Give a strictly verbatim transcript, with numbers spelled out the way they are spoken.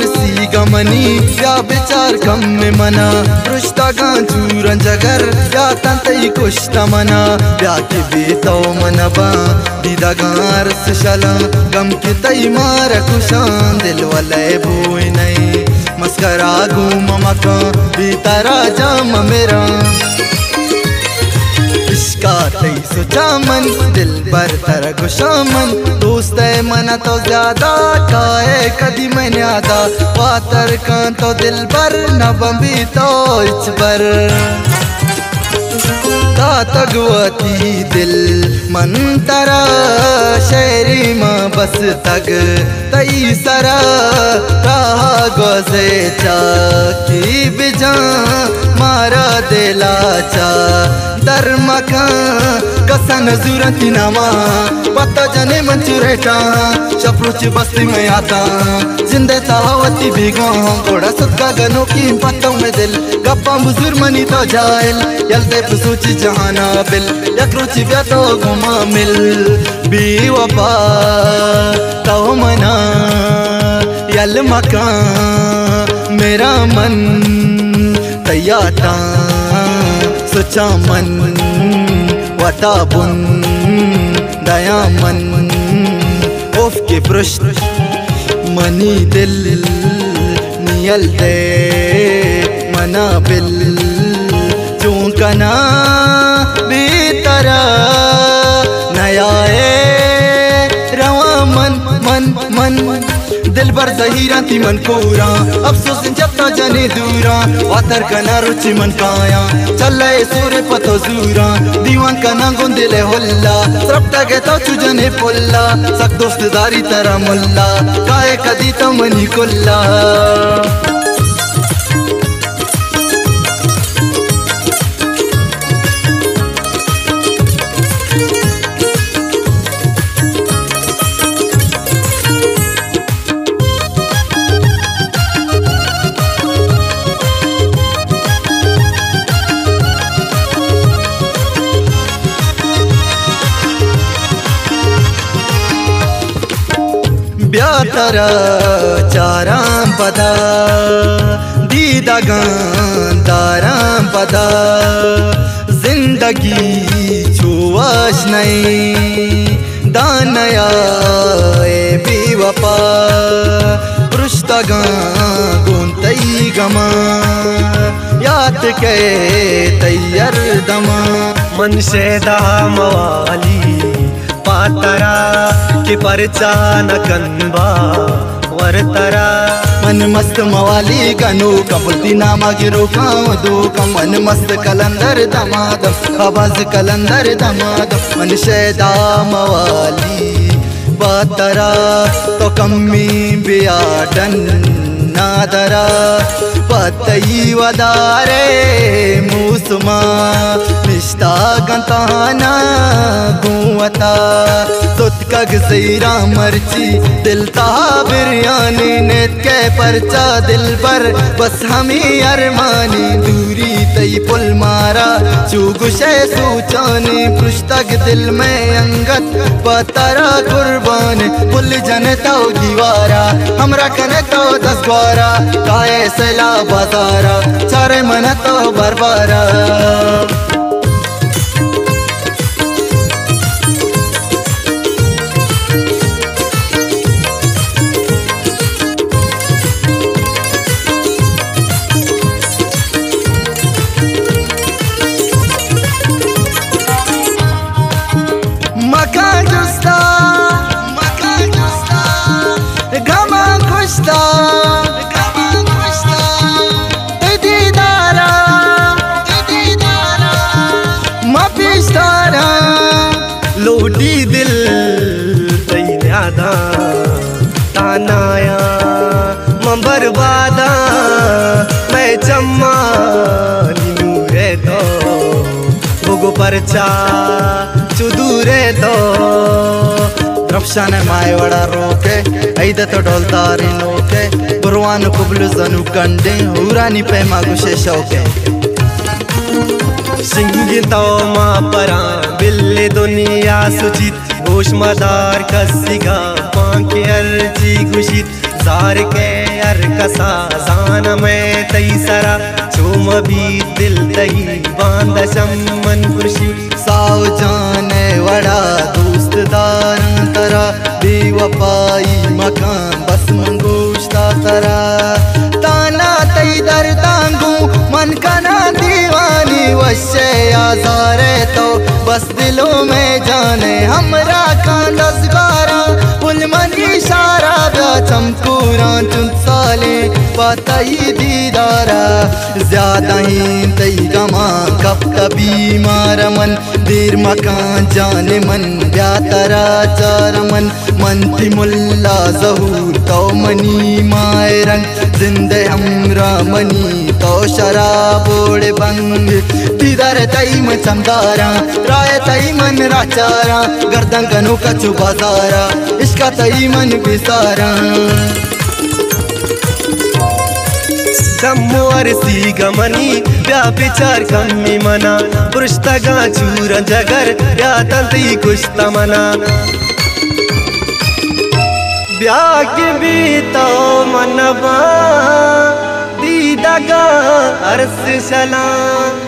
सी गमनी या विचार कम में मना रुश्ता गांचूरन जगर या तंतई कुश्ता मना या के बेतो मनबा दीदा गार से शला गम के तई मार कुशान दिल वाले बोई नहीं मस्करा घूम मका बीतारा जाम मेरा इश्का तई सोचा मन दिल पर तर गुशामन दोस्त है मना तो ज्यादा काए कदी मैंने आदा वातर कान तो दिल पर न बंबी तो इच पर तगवती दिल मन तरा शेरी माँ बस तग तई सरा रहा गोजे चा की बिजा मारा दिला चा दर मकान कसन जरूरत नामा पता जने मंचुरेटा शप्रुच बस्ती में आता जिंदे तावती बिगो थोड़ा सदका गनो की पत्तों में दिल गप्पा बुजुर्ग मनी तो जाइल यलते पुसूची जहाना बिल यक्रुची ब्या तो घुमा मिल बी वफा तो मना यल मकान मेरा मन तैयाता सोचा मन वता बुन दया मन ओफ के पृष्ठ मनी दिल नियल दे मना बिल चूंकना बेतरा नया रवा मन मन मन दिल भर जहीरा थी मन कोरा अफसोस जब तो जने दूरा वातर कना रुचि मन काया चल सूर्य पतो जूरा दीवान कना गुंदिले होल्ला सरपटा के तो चुजने पुल्ला सक दोस्तदारी तरह मुल्ला काए कदी तो मनी कुल्ला ब्यातरा चाराम पदा दीदा गांदाराम पदा जिंदगी छुआश नहीं दानया बेवफा रुश्तगा गुंतई गमा याद के तैयार दमा मन से दाम वाली पातरा के परचा न कनबा वरतरा मन मस्त मवाली गनो कबुलती नामा गिरो काव दो कम मन मस्त कलंदर दमादम आवाज कलंदर दमादम मन शैदा मवाली बातरा तो कम्मी बियाडन नादरा पतई वदारे मूसमा निष्ठा गंताना गुवता तुतका गजैरा मर्ची दिल ता बिरयानी नेत के परचा दिल पर बस हमें अरमानी दूरी तई पुल मारा चुगुशे सूचाने पृष्ठक दिल में अंगत पतरा कुर्बान पुल जनता दीवारा हमरा कने तो दस ग्वारा काए सला बाजारा चारे मन तो बरबारा मकान जुस्ता मकान जुस्ता गमा खुशता लोटी दिल तई न्यादा तानाया मैं बर्बादा मैं चम्मा नीनूरे तो भोगो परचा चुदूरे तो रफ्शाने माय वड़ा रोके ऐद तो ढोलतारी नोके बुरवान कुबलु जनु कंडे हुरानी पे मागुशे शौके सिंगितो माँ परा बिल्ले दुनिया सुचित घोष मदार कसिगा पांके अर्जी घुषित जार के अर कसा जान में तई सरा चोम भी दिल तई बांध शमन खुशी साव जाने वड़ा दोस्त दार तरा बेवफाई मकान बस मंगोश्ता तरा ताना तई दर तांगू मन कना दीवानी वश्य आजारे तो बस दिलों में जाने हमरा कांदस गारा पुलमन इशारा ब्या चमकूरा चुंत साले पतई दीदारा ज्यादा ही तई गमा कब कभी मार मन देर मकान जाने मन ब्या तरा चार मन मनती मुल्ला जहूर तो मनी माए रंग जिंदे हमरा मनी तो शराबोड़ बंग दीदार तई म चमदारा राय तई मन राचारा गर्दन कनु कछु बाजारा इसका तई मन बिसारा जम्मू सी गमनी ब्या विचार कम्मी मना पुरुषतगा चूर जगर ब्या तंती कुछ तमना ब्या के बीतो मनबा दीदगा अर्स सलाम